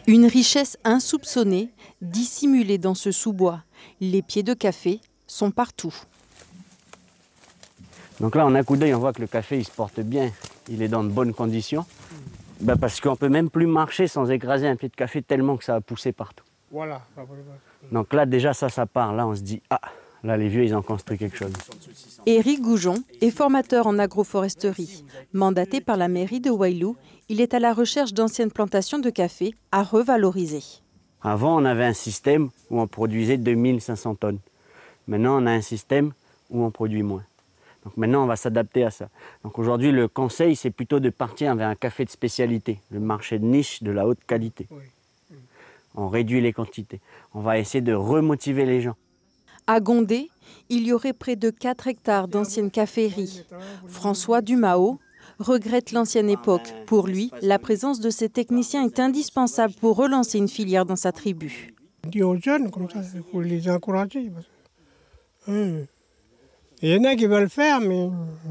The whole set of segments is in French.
Une richesse insoupçonnée, dissimulée dans ce sous-bois. Les pieds de café sont partout. Donc là, en un coup d'œil, on voit que le café il se porte bien, il est dans de bonnes conditions. Parce qu'on ne peut même plus marcher sans écraser un pied de café tellement que ça a poussé partout. Voilà. Donc là, déjà, ça part. Là, on se dit, ah, là, les vieux, ils ont construit quelque chose. Éric Goujon est formateur en agroforesterie. Mandaté par la mairie de Wailou, il est à la recherche d'anciennes plantations de café à revaloriser. Avant, on avait un système où on produisait 2500 tonnes. Maintenant, on a un système où on produit moins. Donc maintenant, on va s'adapter à ça. Donc aujourd'hui, le conseil, c'est plutôt de partir vers un café de spécialité, le marché de niche de la haute qualité. On réduit les quantités. On va essayer de remotiver les gens. À Gondé, il y aurait près de 4 hectares d'anciennes caféeries. François Dumao regrette l'ancienne époque. Pour lui, la présence de ces techniciens est indispensable pour relancer une filière dans sa tribu. On dit aux jeunes, comme ça, il faut les encourager. Il y en a qui veulent faire, mais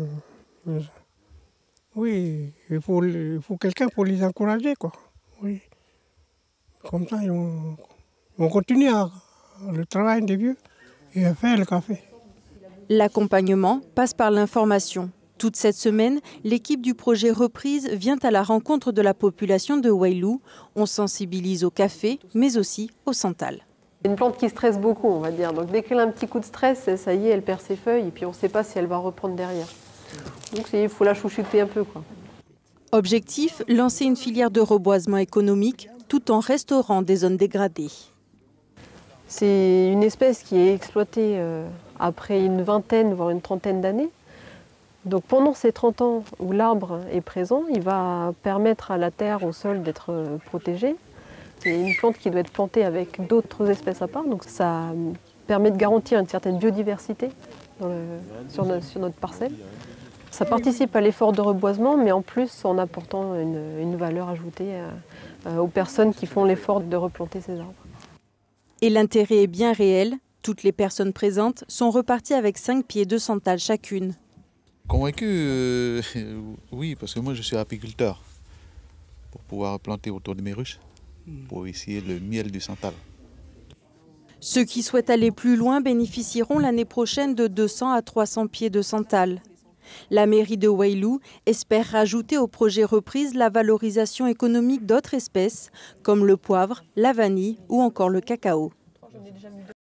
oui, il faut quelqu'un pour les encourager, quoi. Oui. Comme ça, ils vont continuer le travail des vieux et à faire le café. L'accompagnement passe par l'information. Toute cette semaine, l'équipe du projet Reprise vient à la rencontre de la population de Wailou. On sensibilise au café, mais aussi au santal. C'est une plante qui stresse beaucoup, on va dire. Donc dès qu'elle a un petit coup de stress, ça y est, elle perd ses feuilles et puis on ne sait pas si elle va reprendre derrière. Donc il faut la chouchouter un peu, quoi. Objectif, lancer une filière de reboisement économique tout en restaurant des zones dégradées. C'est une espèce qui est exploitée après une vingtaine, voire une trentaine d'années. Donc pendant ces 30 ans où l'arbre est présent, il va permettre à la terre, au sol, d'être protégée. C'est une plante qui doit être plantée avec d'autres espèces à part, donc ça permet de garantir une certaine biodiversité sur notre parcelle. Ça participe à l'effort de reboisement, mais en plus en apportant une valeur ajoutée aux personnes qui font l'effort de replanter ces arbres. Et l'intérêt est bien réel. Toutes les personnes présentes sont reparties avec 5 pieds de santal chacune. Convaincu, oui, parce que moi je suis apiculteur pour pouvoir planter autour de mes ruches, pour essayer le miel du santal. Ceux qui souhaitent aller plus loin bénéficieront l'année prochaine de 200 à 300 pieds de santal. La mairie de Wailou espère rajouter au projet Reprise la valorisation économique d'autres espèces, comme le poivre, la vanille ou encore le cacao.